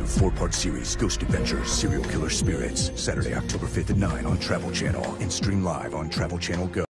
new four-part series, Ghost Adventures, Serial Killer Spirits. Saturday, October 5th at 9 on Travel Channel and stream live on Travel Channel Go.